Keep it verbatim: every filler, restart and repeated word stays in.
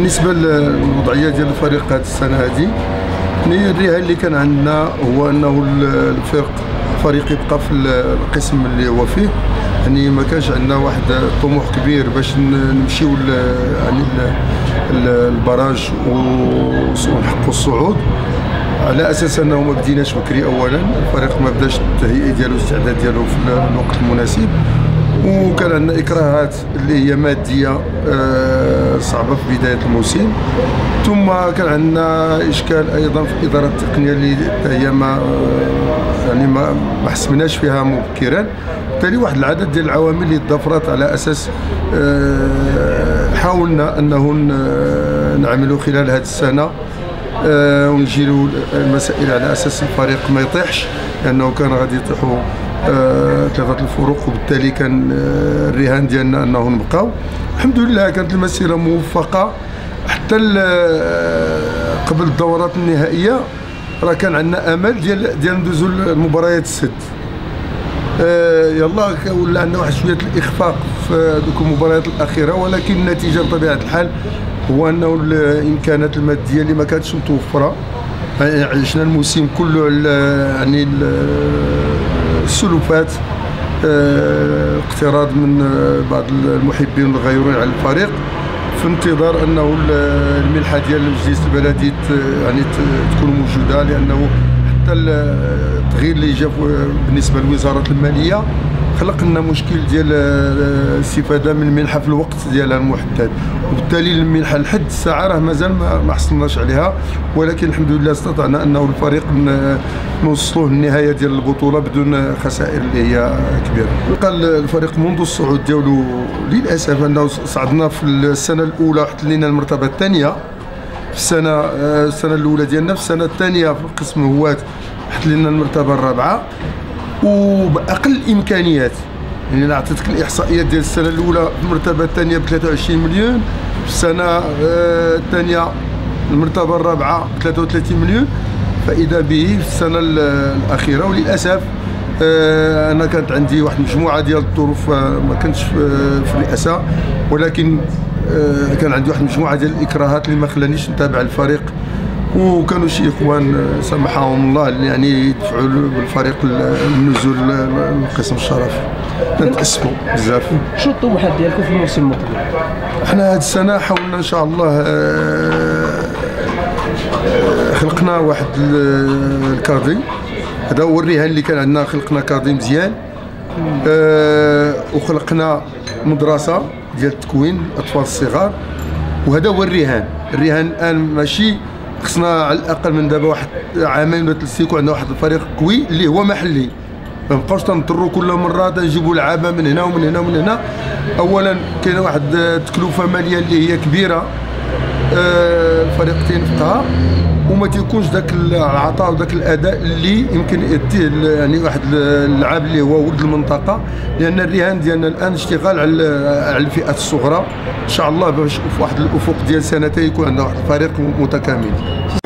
بالنسبه للوضعيه ديال الفريق هذه السنه هذه، الرهان اللي كان عندنا هو انه الفرق الفريق يبقى في القسم اللي هو فيه، يعني ما كانش عندنا واحد طموح كبير باش نمشيو يعني البراج ونحققوا الصعود، على اساس انه ما بديناش بكري. اولا الفريق ما بداش التهيئه ديالو والاستعداد ديالو في الوقت المناسب، وكان عندنا اكراهات اللي هي ماديه صعبه في بدايه الموسم، ثم كان عندنا اشكال ايضا في الاداره التقنيه اللي هي ما يعني ما ما حسبناش فيها مبكرا، بالتالي واحد العدد ديال العوامل اللي تضافرت على اساس حاولنا انه نعملوا خلال هذه السنه ونجيروا المسائل على اساس الفريق ما يطيحش، لانه كان غادي يطيحوا ثلاثه الفروق، وبالتالي كان الرهان ديالنا انه نبقاو. الحمد لله كانت المسيره موفقه حتى قبل الدورات النهائيه، راه كان عندنا امل ديال ديال ندوزو المباريات الست. آه يلا ولا عندنا واحد شويه الاخفاق في دوك المباريات الاخيره، ولكن النتيجه بطبيعه الحال هو انه الامكانات الماديه اللي ما كانتش متوفره، يعني عشنا الموسم كله على يعني السلوفات، آه اقتراض من بعض المحبين الغيورين على الفريق، في انتظار انه المنحه ديال المجلس البلدي يعني تكون موجوده، لانه حتى التغيير اللي جا بالنسبه لوزاره الماليه خلق لنا مشكل ديال الاستفاده من المنحه في الوقت ديالها المحدد، وبالتالي المنحه لحد الساعه راه مازال ما حصلناش عليها، ولكن الحمد لله استطعنا انه الفريق نوصلوه للنهايه ديال البطوله بدون خسائر اللي هي كبيره. بقى الفريق منذ الصعود ديالو للاسف انه صعدنا في السنه الاولى واحتلينا المرتبه الثانيه، في السنه السنه الاولى ديالنا، في السنه الثانيه في القسم هوات احتلينا المرتبه الرابعه وباقل الامكانيات. يعني انا عطيتك الاحصائيات ديال السنه الاولى المرتبه الثانيه ب ثلاثة وعشرين مليون، في السنه الثانيه المرتبه الرابعه ب ثلاثة وثلاثين مليون، فاذا به في السنه الاخيره وللاسف انا كانت عندي واحد المجموعه ديال الظروف، ما كنتش في الرئاسه، ولكن كان عندي واحد المجموعه ديال الاكراهات اللي ما خلانيش نتابع الفريق، وكانوا شي اخوان سامحهم الله يعني يدفعوا بالفريق النزول لقسم الشرف، نتاسفوا بزاف. شنو الطموحات ديالكم في الموسم المقبل؟ احنا هذه السنه حاولنا ان شاء الله خلقنا واحد الكادي، هذا هو الرهان اللي كان عندنا، خلقنا كادي مزيان، وخلقنا مدرسه ديال التكوين الاطفال الصغار، وهذا هو الرهان. الرهان الان ماشي خصنا على الاقل من دابا واحد عامين ولا ثلاث سنين يكون عندنا واحد الفريق قوي اللي هو محلي، ما نبقاوش تنضروا كل مره تنجيبوا لعابه من هنا ومن هنا ومن هنا. اولا كاينه واحد التكلفه ماليه اللي هي كبيره، الفريق تينفقها وما تيكونش ذاك العطاء وذاك الاداء اللي يمكن يديه يعني واحد اللاعب اللي هو ولد المنطقه، لان الرهان ديالنا الان اشتغال على على الفئات الصغرى، ان شاء الله باش في واحد الافق ديال سنتين يكون عندنا واحد الفريق متكامل.